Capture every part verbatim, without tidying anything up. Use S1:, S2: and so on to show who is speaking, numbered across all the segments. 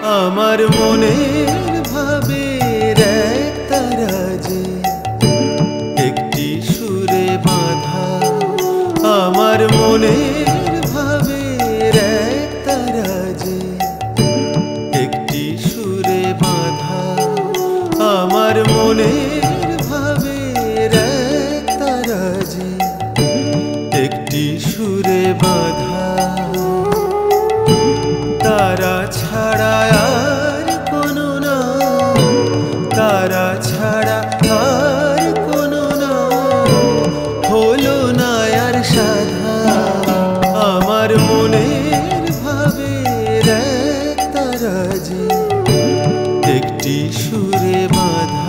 S1: আমার মনের ভাবের এক তারা যে একটি সুরে বাঁধা, আমার মনের ভাবের এক তারা যে একটি সুরে বাঁধা, আমার মনের ভাবের এক তারা যে একটি সুরে বাঁধা। তারা ছাড়া আর কোনো না, তারা ছাড়া আর কোনো না হলো না আর সাধা, আমার মনের ভাবের এক তারা যে একটি সুরে বাঁধা।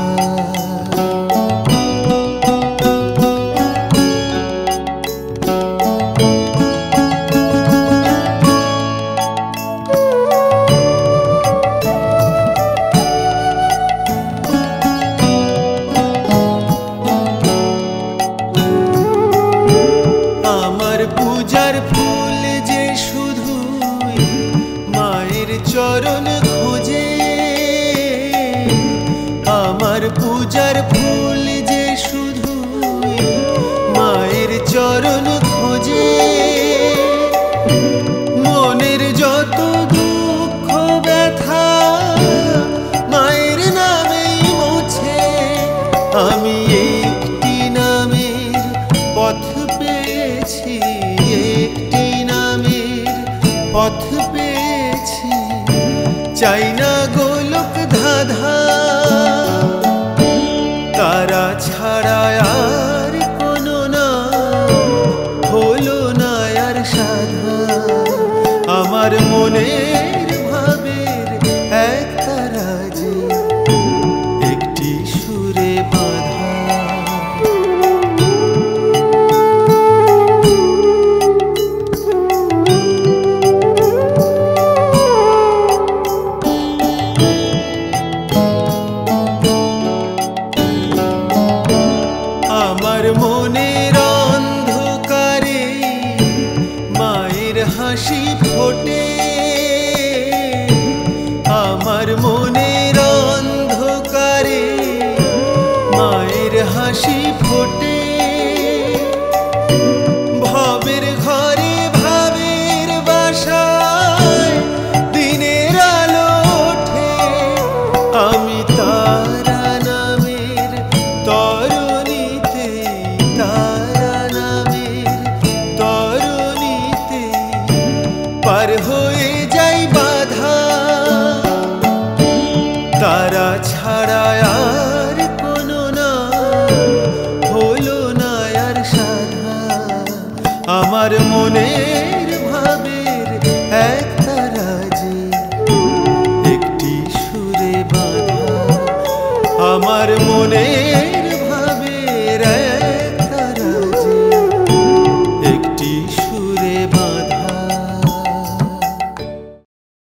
S1: পূজার ফুল যে শুধুই মায়ের চরণ খোঁজে, আমার পূজার ফুল যে শুধুই মায়ের চরণ খোঁজে। মনের যত দুঃখ ব্যথা মায়ের নামেই মোছে, আমি একটি নামের পথ পেয়েছি, একটি নামের পথ পেয়েছি, চাই না গোলক ধাঁধা।